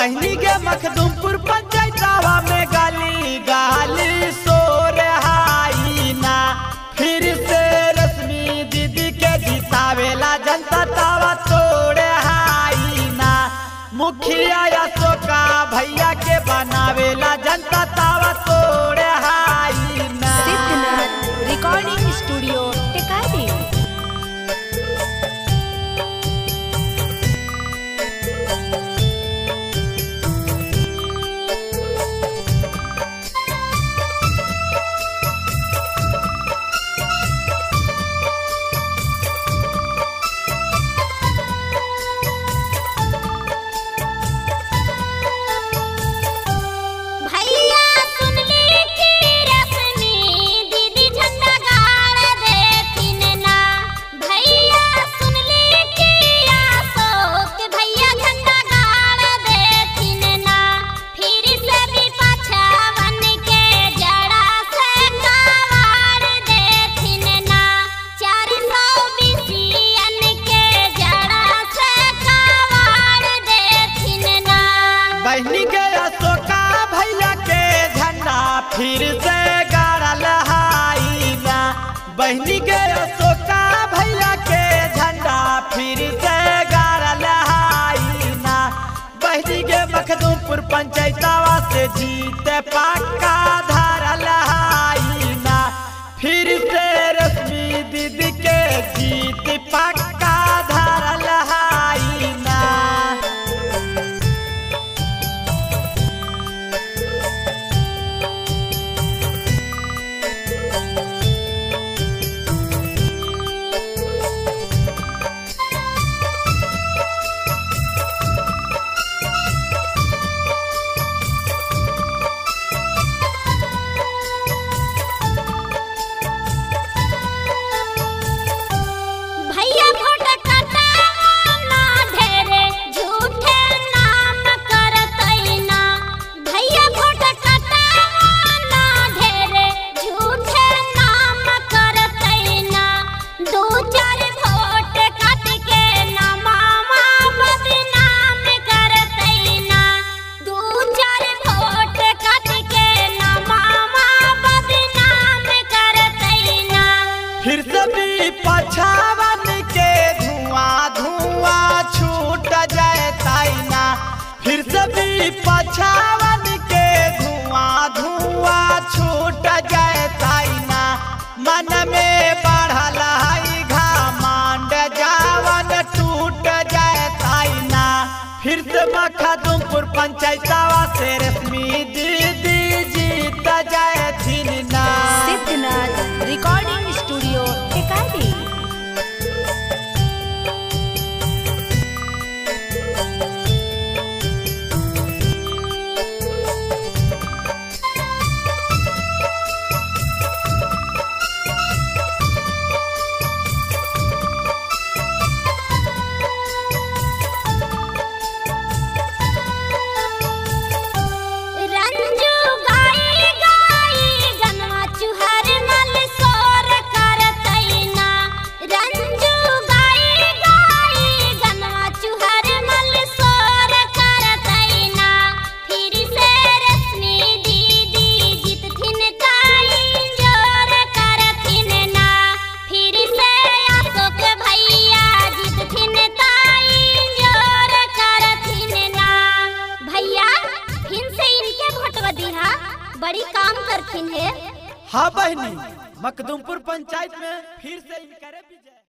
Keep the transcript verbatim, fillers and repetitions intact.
बहनी के मखदूमपुर पंचायतवा में गाली गाली सो रहाई ना। फिर से रश्मि दीदी के जितावेला जनता तावा तोड़े हाई ना। मुखिया अशोका भैया के बनावेला जनता तावा तोड़े हाई ना। Siddhnath recording studio Tekari. बहनी के अशोका भैया के झंडा फिर से गाड़ल हाई ना। बहनी के अशोका भैया के झंडा फिर से गाड़ल हाई ना। बहनी के मखदूमपुर पंचायतवा से जीत पक्का धरल हाई ना। फिर से रश्मि दीदी के जीत पक्का धरल हाई ना। फिर से भी पछावन के धुआं धुआं छूट जाए ताइना। फिर से भी पछावन के धुआं धुआं छूट जाए ताइना। मन में बढ़ल है घमंड जावन टूट जाए ताइना। फिर से मखदूमपुर पंचायतवा से रश्मि दीदी जीत जाए थीन ना। Siddhnath recording studio Tekari. बड़ी काम करथिन है। हाँ बहनी, मखदूमपुर पंचायत में फिर से इनकरे